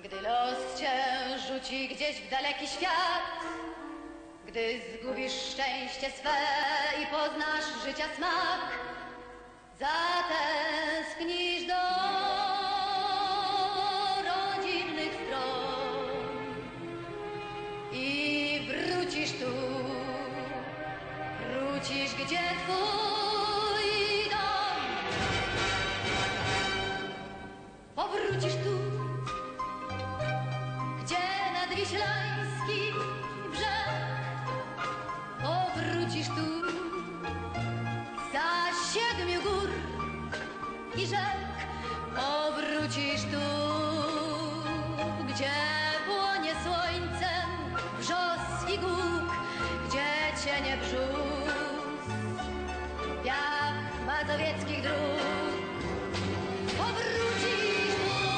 Gdy los cię rzuci gdzieś w daleki świat, gdy zgubisz szczęście swe i poznasz życia smak, zatęsknisz do rodzinnych stron i wrócisz tu, wrócisz gdzie twój dom. Powrócisz tu, gdzie nadwiślański brzeg. Powrócisz tu, za 7 gór i rzek. Powrócisz tu, gdzie płonie słońcem wrzos i guk, gdzie cienie brzus, piach mazowieckich dróg. Powrócisz tu,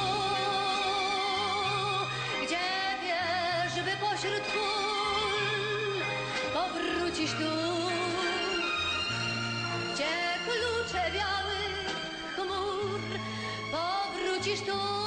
gdzie wierzby pośród pól. Powrócisz tu, gdzie klucze białych chmur. Powrócisz tu,